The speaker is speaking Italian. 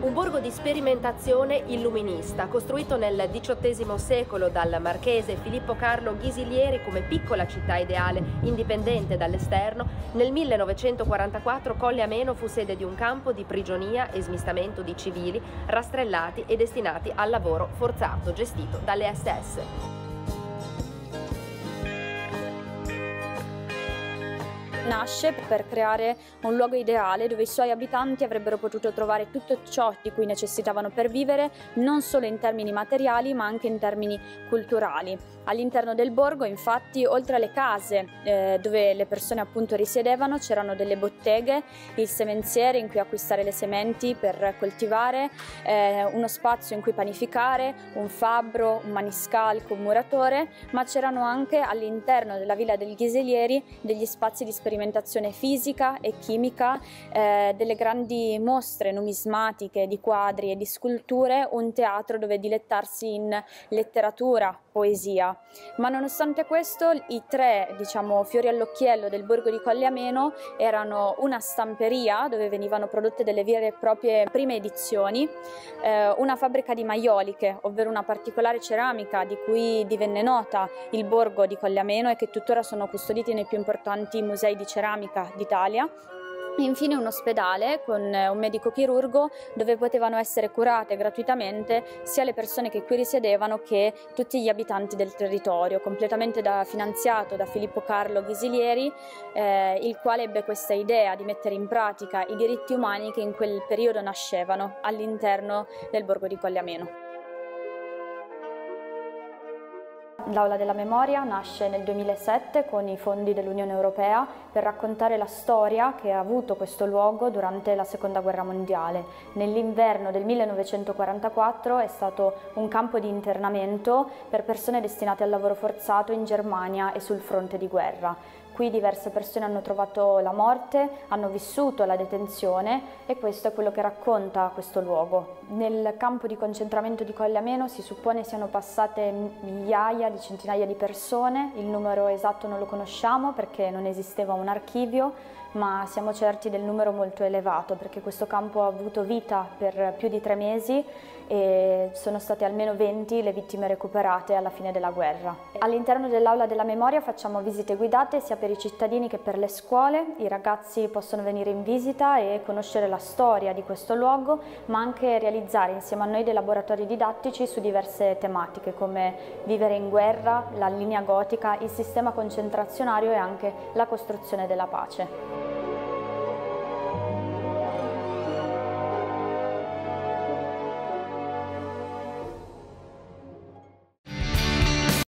Un borgo di sperimentazione illuminista, costruito nel XVIII secolo dal marchese Filippo Carlo Ghisilieri come piccola città ideale, indipendente dall'esterno, nel 1944 Colle Ameno fu sede di un campo di prigionia e smistamento di civili rastrellati e destinati al lavoro forzato, gestito dalle SS. Nasce per creare un luogo ideale dove i suoi abitanti avrebbero potuto trovare tutto ciò di cui necessitavano per vivere, non solo in termini materiali ma anche in termini culturali. All'interno del borgo, infatti, oltre alle case dove le persone appunto risiedevano, c'erano delle botteghe, il semenziere in cui acquistare le sementi per coltivare, uno spazio in cui panificare, un fabbro, un maniscalco, un muratore, ma c'erano anche all'interno della villa del Ghisilieri degli spazi di sperimentazione fisica e chimica, delle grandi mostre numismatiche di quadri e di sculture, un teatro dove dilettarsi in letteratura, poesia. Ma nonostante questo, i tre, fiori all'occhiello del borgo di Colle Ameno erano una stamperia dove venivano prodotte delle vere e proprie prime edizioni, una fabbrica di maioliche, ovvero una particolare ceramica di cui divenne nota il borgo di Colle Ameno e che tuttora sono custoditi nei più importanti musei di ceramica d'Italia. Infine un ospedale con un medico chirurgo dove potevano essere curate gratuitamente sia le persone che qui risiedevano che tutti gli abitanti del territorio, completamente finanziato da Filippo Carlo Ghisilieri, il quale ebbe questa idea di mettere in pratica i diritti umani che in quel periodo nascevano all'interno del borgo di Colle Ameno. L'Aula della Memoria nasce nel 2007 con i fondi dell'Unione Europea per raccontare la storia che ha avuto questo luogo durante la Seconda Guerra Mondiale. Nell'inverno del 1944 è stato un campo di internamento per persone destinate al lavoro forzato in Germania e sul fronte di guerra. Qui diverse persone hanno trovato la morte, hanno vissuto la detenzione e questo è quello che racconta questo luogo. Nel campo di concentramento di Colle Ameno si suppone siano passate migliaia di centinaia di persone, il numero esatto non lo conosciamo perché non esisteva un archivio, ma siamo certi del numero molto elevato perché questo campo ha avuto vita per più di 3 mesi e sono state almeno 20 le vittime recuperate alla fine della guerra. All'interno dell'Aula della Memoria facciamo visite guidate sia per i cittadini che per le scuole, i ragazzi possono venire in visita e conoscere la storia di questo luogo, ma anche realizzare insieme a noi dei laboratori didattici su diverse tematiche come vivere in guerra, la linea gotica, il sistema concentrazionario e anche la costruzione della pace.